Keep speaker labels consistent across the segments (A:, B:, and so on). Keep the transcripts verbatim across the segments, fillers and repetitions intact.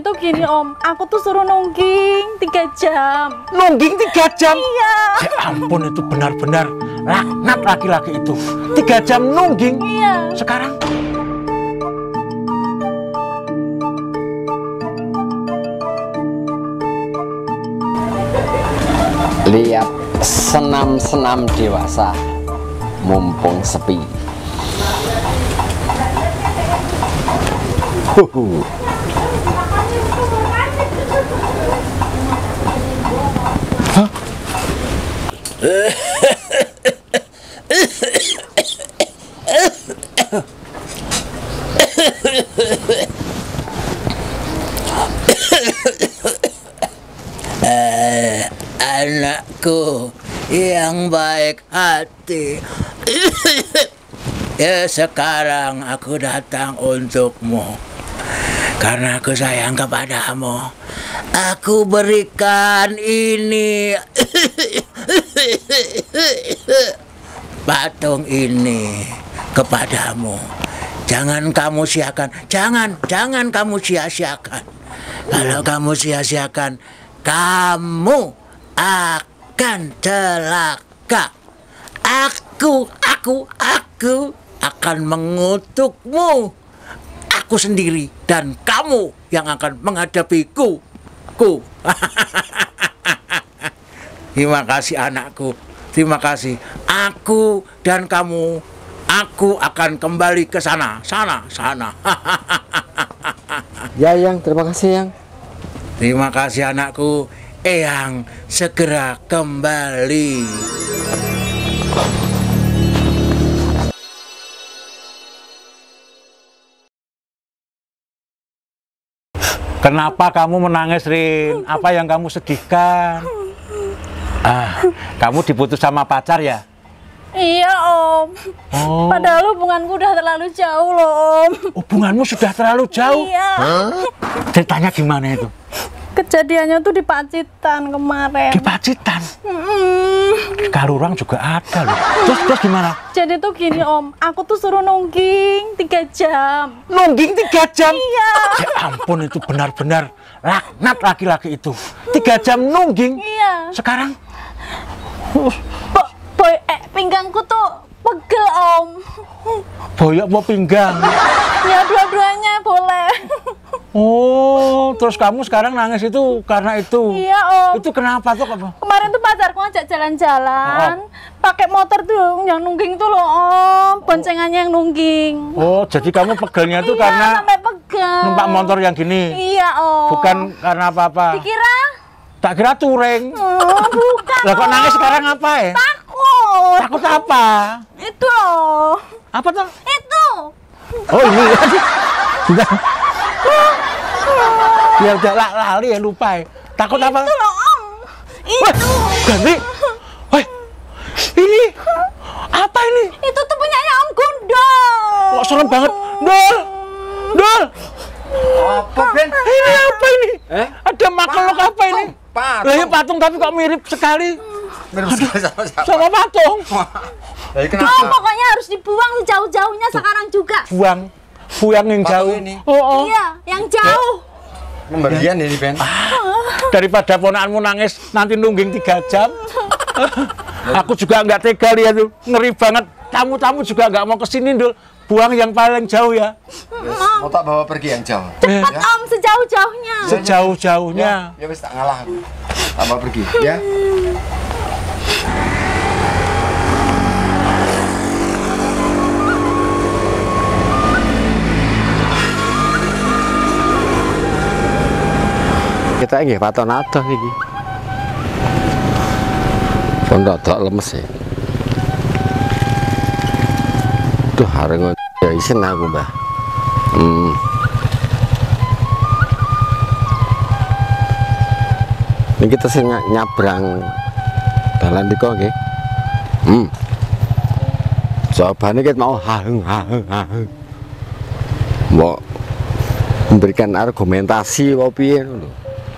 A: tuh gini Om, aku tuh suruh nungging tiga jam.
B: Nungging tiga jam?
A: Iya.
B: Ya ampun, itu benar-benar laknat laki-laki itu. Tiga jam nungging?
A: Iya.
B: Sekarang?
C: Lihat senam-senam dewasa mumpung sepi. Huhu. Hah?
D: Eh, anakku yang baik hati. Ya, sekarang aku datang untukmu karena aku sayang kepadamu. Aku berikan ini patung ini kepadamu. Jangan kamu siakan, jangan, jangan kamu sia-siakan. Kalau kamu sia-siakan, kamu akan celaka. Aku, aku, aku akan mengutukmu. Aku sendiri dan kamu yang akan menghadapiku. Ku. Terima kasih anakku. Terima kasih. Aku dan kamu, aku akan kembali ke sana, sana, sana.
C: Ya, Yang, terima kasih, Yang.
D: Terima kasih anakku. Eyang segera kembali.
B: Kenapa kamu menangis, Rin? Apa yang kamu sedihkan? Ah, kamu diputus sama pacar ya?
A: Iya Om.
B: Oh.
A: Padahal hubunganku udah terlalu jauh loh Om.
B: Hubunganmu sudah terlalu jauh?
A: Iya.
B: Huh? Ceritanya gimana itu?
A: Kejadiannya tuh di Pacitan kemarin.
B: Di Pacitan?
A: Mm-mm.
B: Karurang juga ada loh. Terus, terus gimana?
A: Jadi tuh gini Om, aku tuh suruh nungging tiga jam.
B: Nungging tiga jam?
A: Iya.
B: Ya ampun, itu benar-benar laknat laki-laki itu. Tiga jam nungging?
A: Iya.
B: Sekarang?
A: Bo boy, eh, pinggangku tuh pegel Om.
B: Boyok mau pinggang?
A: Ya dua-duanya boleh.
B: Oh, terus kamu sekarang nangis itu karena itu?
A: Iya Om.
B: Itu kenapa tuh?
A: Kemarin tuh pacarku ngajak jalan-jalan,
B: oh.
A: pakai motor tuh yang nungging tuh loh Om, boncengannya yang nungging.
B: Oh, jadi kamu pegelnya tuh
A: iya,
B: karena
A: sampai pegel.
B: numpak motor yang gini?
A: Iya Om.
B: Bukan karena apa-apa?
A: Dikira?
B: Tak kira touring.
A: Oh, bukan.
B: Lah kok nangis sekarang apa ya?
A: Takut.
B: Takut apa?
A: Itu loh.
B: Apa tuh?
A: Itu.
B: Oh ini. Ya udah lali ya, lupa ya. Takut
A: itu
B: apa?
A: Itu loh Om. Itu.
B: Wah, ganti. Woi, ini apa ini?
A: Itu tuh punyanya Om Gundol.
B: Kok serem banget? Dol, Dol.
C: Apa, Ben?
B: Ini apa ini?
C: Eh?
B: Ada makhluk apa ini?
C: Patung.
B: Lah ya patung, tapi kok mirip sekali.
C: Mirip sekali sama siapa?
B: Sama patung.
C: Lah, kenapa?
A: Oh, pokoknya harus dibuang sejauh-jauhnya sekarang juga.
B: Buang, buang yang
C: Patung
B: jauh.
C: ini.
B: Oh, oh.
A: Iya, yang jauh.
C: Pemberian ini, Ben.
B: Daripada ponakanmu nangis nanti nungging tiga jam. Aku juga nggak tega lihat tuh, ngeri banget. Tamu-tamu juga nggak mau kesini Dul. Buang yang paling jauh ya.
C: Yes, mau tak bawa pergi yang jauh.
A: Cepat
C: Ya?
A: Om, sejauh-jauhnya.
B: Sejauh-jauhnya.
C: Ya, ya wis tak ngalah aku. Tak bawa pergi, ya. Kita nggih paton adoh niki. Pondok tok lemes ya. Duh, areng ya isin aku, Mbah. Hmm. Ini kita sing nyabrang dalan diko nggih. Hmm. Jawabane ket mau haheng haheng haheng. Mau memberikan argumentasi apa piye lho.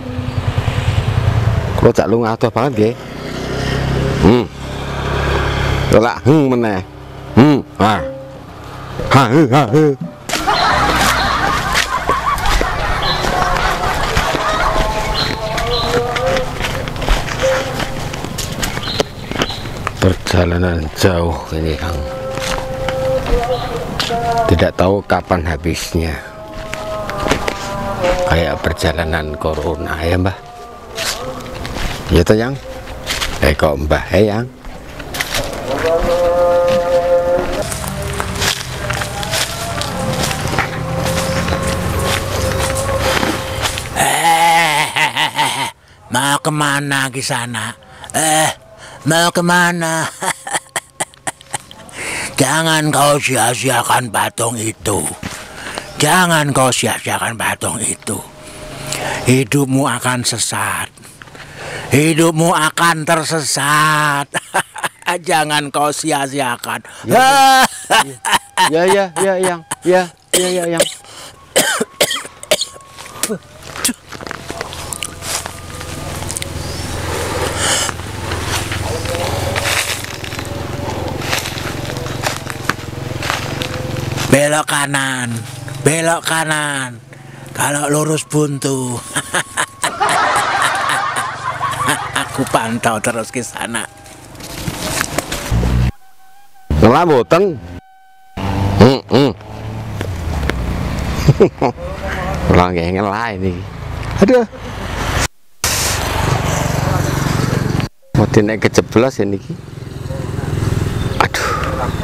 C: Kalau cak lu ngadoh banget nggih. Hmm. Ora heng meneh. Hmm. Ah. Ha ha ha. Perjalanan jauh ini Kang, tidak tahu kapan habisnya, kayak perjalanan corona ya Mbah. Ya toh Yang, eh kok Mbah eh Yang.
D: Mau kemana ke sana? Eh, mau kemana? Jangan kau sia-siakan patung itu. Jangan kau sia-siakan patung itu. Hidupmu akan sesat. Hidupmu akan tersesat. Jangan kau sia-siakan.
C: Ya, ya, ya, ya, Yang, ya, ya, ya, Yang.
D: Belok kanan, belok kanan. Kalau lurus buntu. Aku pantau terus ke sana.
C: Ngelamboten. Hmm, hmm. Orang kayak ngelah ini. Aduh. Mau naik kejeblos ini. Aduh.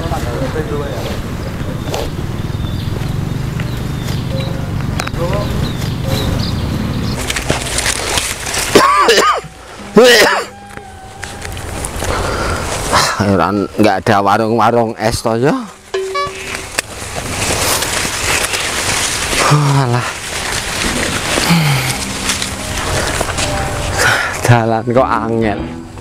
C: Nggak ada warung-warung es toh ya. Alah. Jalan kok angel.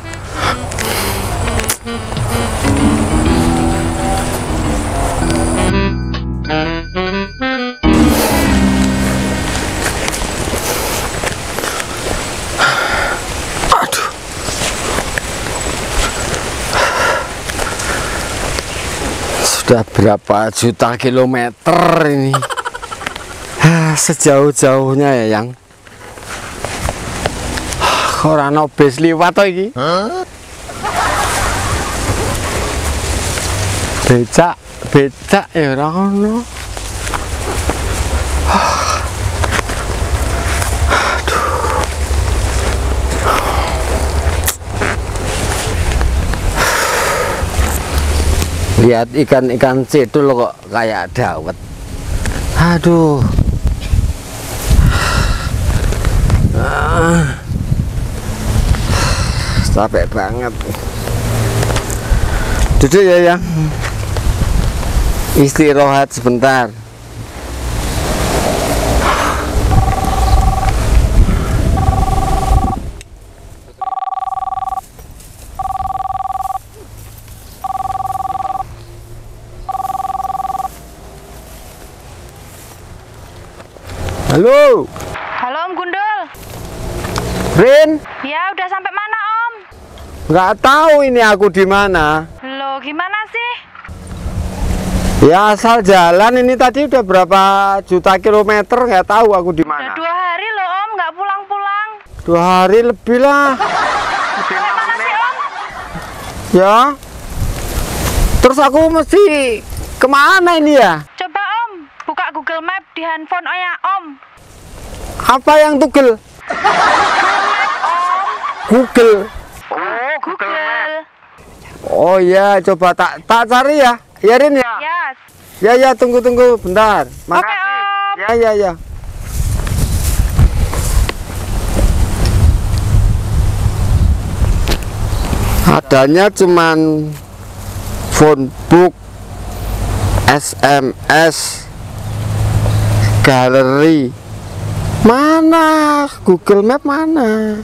C: Sudah berapa juta kilometer ini, sejauh-jauhnya ya Yang. Orang no bis liwat toh iki. Becak, becak ya orang no. Lihat ikan-ikan cedul kok kayak dawet. Aduh. Ah. Capek banget. Duduk ya Yang. Istirahat sebentar. Halo.
A: Halo Om Gundul.
C: Rin.
A: Ya udah sampai mana Om?
C: Nggak tahu ini aku di mana.
A: Loh gimana sih?
C: Ya asal jalan ini tadi udah berapa juta kilometer, nggak tahu aku di
A: Udah
C: mana.
A: dua hari loh Om, nggak pulang-pulang.
C: Dua hari lebih lah.
A: Sampai mana sih Om?
C: Ya. Terus aku mesti kemana ini ya?
A: Coba Om, buka Google Map di handphone oh ya Om.
C: Apa yang tugel? Google.
A: Oh, Google.
C: Oh ya, coba tak tak cari ya. Ya Rin ya.
A: Ya.
C: Ya ya, tunggu tunggu bentar. Makasih.
A: Oke Om.
C: Ya ya ya. Adanya cuman phone book, S M S, galeri. Mana Google Map mana?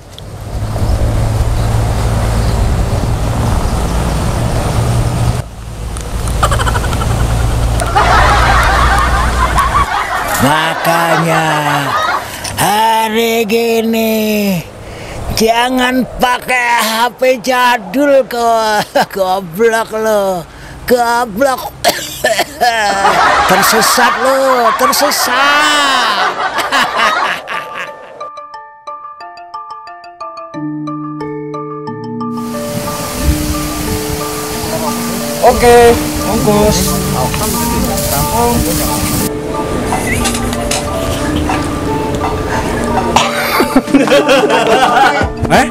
D: Makanya hari gini jangan pakai H P jadul kok. Goblok lo. Goblok. Tersesat lo, tersesat.
C: Oke, bungkus.
B: Eh?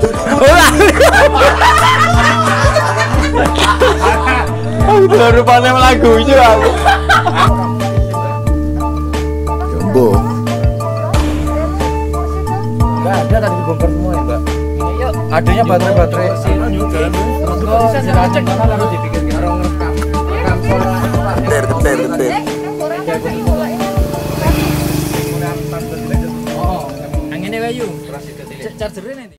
C: Udah rupanya lagunya aku. Jumbo.
E: Enggak ada tadi dibongkar semua ya, Mbak. Yuk, adanya baterai-baterai. Bisa cek mana harus dibikin orang rekam. Rekam solar.
C: Ter ter ter.
E: Oh, angin wae yo. Chargernya nanti.